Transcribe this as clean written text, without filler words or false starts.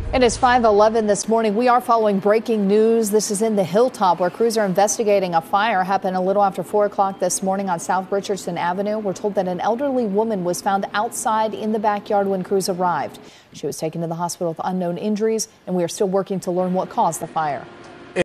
It is 5:11 this morning. We are following breaking news. This is in the Hilltop, where crews are investigating a fire happened a little after 4 o'clock this morning on South Richardson Avenue. We're told that an elderly woman was found outside in the backyard when crews arrived. She was taken to the hospital with unknown injuries, and we are still working to learn what caused the fire.